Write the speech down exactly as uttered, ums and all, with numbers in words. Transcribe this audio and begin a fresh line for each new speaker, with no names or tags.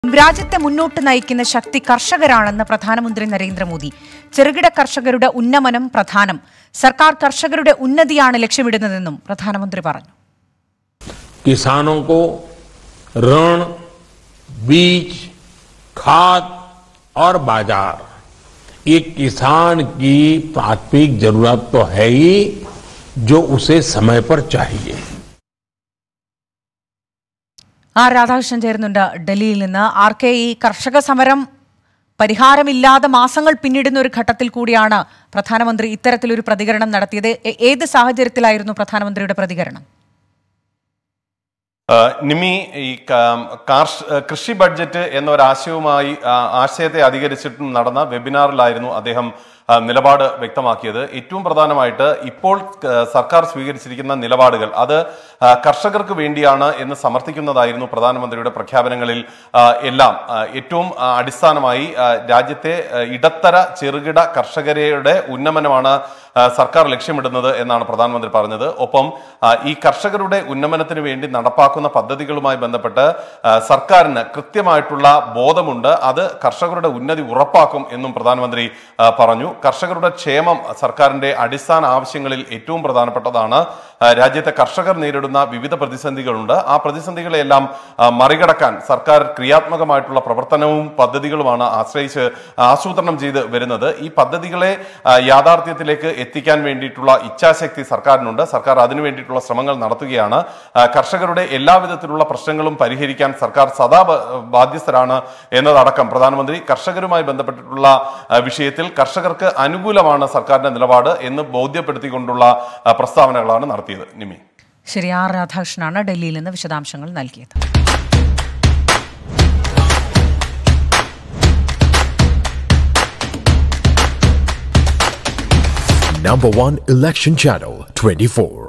രാജ്യത്തെ മുന്നോട്ട് നയിക്കുന്ന ശക്തി കർഷകരാണെന്ന് പ്രധാനമന്ത്രി നരേന്ദ്രമോദി. ചെറുകിട കർഷകരുടെ ഉന്നമനം പ്രധാനം. സർക്കാർ കർഷകരുടെ ഉന്നതിയാണ് ലക്ഷ്യമിടുന്നതെന്നും പ്രധാനമന്ത്രി പറഞ്ഞു.
किसानों को ऋण, बीज, खाद और बाजार ये किसान की प्राथमिक जरूरत तो है ही, जो उसे समय पर चाहिए.
ആർ രാധാകൃഷ്ണൻ ചേരുന്നുണ്ട് ഡൽഹിയിൽ നിന്ന്. ആർ കെ ഈ കർഷക സമരം പരിഹാരമില്ലാതെ മാസങ്ങൾ പിന്നിടുന്ന ഒരു ഘട്ടത്തിൽ കൂടിയാണ് പ്രധാനമന്ത്രി ഇത്തരത്തിലൊരു പ്രതികരണം നടത്തിയത്. ഏത് സാഹചര്യത്തിലായിരുന്നു പ്രധാനമന്ത്രിയുടെ പ്രതികരണം?
നിമി, ഈ കൃഷി ബഡ്ജറ്റ് എന്നൊരാശയവുമായി ആശയത്തെ അധികരിച്ചിട്ടും നടന്ന വെബിനാറിലായിരുന്നു അദ്ദേഹം നിലപാട് വ്യക്തമാക്കിയത്. ഏറ്റവും പ്രധാനമായിട്ട് ഇപ്പോൾ സർക്കാർ സ്വീകരിച്ചിരിക്കുന്ന നിലപാടുകൾ അത് കർഷകർക്ക് വേണ്ടിയാണ് എന്ന് സമർത്ഥിക്കുന്നതായിരുന്നു പ്രധാനമന്ത്രിയുടെ പ്രഖ്യാപനങ്ങളിൽ എല്ലാം. ഏറ്റവും അടിസ്ഥാനമായി രാജ്യത്തെ ഇടത്തര ചെറുകിട കർഷകരുടെ ഉന്നമനമാണ് സർക്കാർ ലക്ഷ്യമിടുന്നത് എന്നാണ് പ്രധാനമന്ത്രി പറഞ്ഞത്. ഒപ്പം ഈ കർഷകരുടെ ഉന്നമനത്തിന് വേണ്ടി നടപ്പാക്കുന്ന പദ്ധതികളുമായി ബന്ധപ്പെട്ട് സർക്കാരിന് കൃത്യമായിട്ടുള്ള ബോധമുണ്ട്. അത് കർഷകരുടെ ഉന്നതി ഉറപ്പാക്കും എന്നും പ്രധാനമന്ത്രി പറഞ്ഞു. കർഷകരുടെ ക്ഷേമം സർക്കാരിന്റെ അടിസ്ഥാന ആവശ്യങ്ങളിൽ ഏറ്റവും പ്രധാനപ്പെട്ടതാണ്. രാജ്യത്തെ കർഷകർ നേരിടുന്ന വിവിധ പ്രതിസന്ധികളുണ്ട്. ആ പ്രതിസന്ധികളെല്ലാം മറികടക്കാൻ സർക്കാർ ക്രിയാത്മകമായിട്ടുള്ള പ്രവർത്തനവും പദ്ധതികളുമാണ് ആശ്രയിച്ച് ആസൂത്രണം ചെയ്ത് വരുന്നത്. ഈ പദ്ധതികളെ യാഥാർത്ഥ്യത്തിലേക്ക് എത്തിക്കാൻ വേണ്ടിയിട്ടുള്ള ഇച്ഛാശക്തി സർക്കാരിനുണ്ട്. സർക്കാർ അതിനു വേണ്ടിയിട്ടുള്ള ശ്രമങ്ങൾ നടത്തുകയാണ്. കർഷകരുടെ എല്ലാവിധത്തിലുള്ള പ്രശ്നങ്ങളും പരിഹരിക്കാൻ സർക്കാർ സദാ ബാധ്യസ്ഥരാണ് എന്നതടക്കം പ്രധാനമന്ത്രി കർഷകരുമായി ബന്ധപ്പെട്ടിട്ടുള്ള വിഷയത്തിൽ കർഷകർക്ക് അനുകൂലമാണ് സർക്കാരിന്റെ നിലപാട് എന്ന് ബോധ്യപ്പെടുത്തിക്കൊണ്ടുള്ള പ്രസ്താവനകളാണ് നടത്തിയത്. നിമി,
ശരി. ആർ രാധാകൃഷ്ണനാണ് ഡൽഹിയിൽ നിന്ന് വിശദാംശങ്ങൾ നൽകിയത്.
Number one election channel twenty-four.